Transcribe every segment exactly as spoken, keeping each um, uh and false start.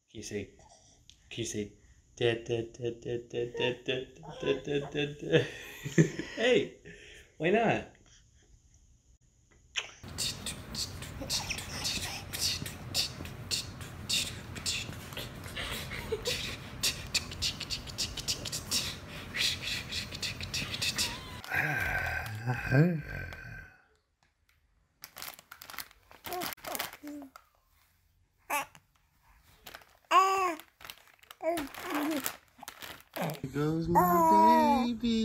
you say, can you say, da, da, da, da, da, da, da, da, da, da. Hey, why not? Here goes my baby.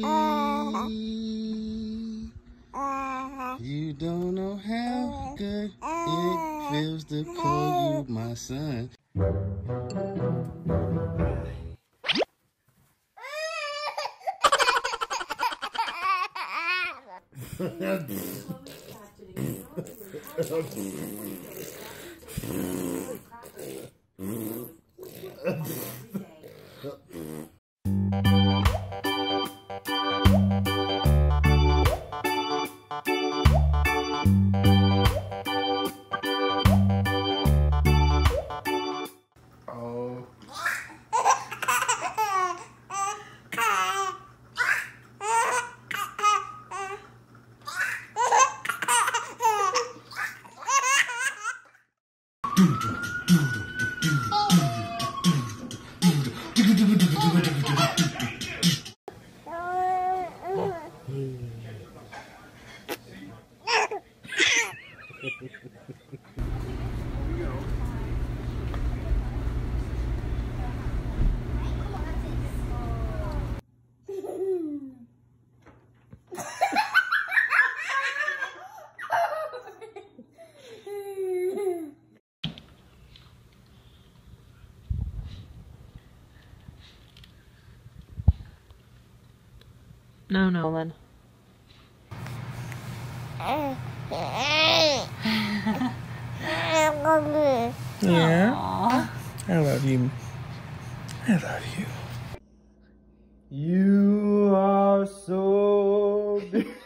You don't know how good it feels to call you my son. Oh. No, Nolan. Yeah? Aww. I love you. I love you. You are so big.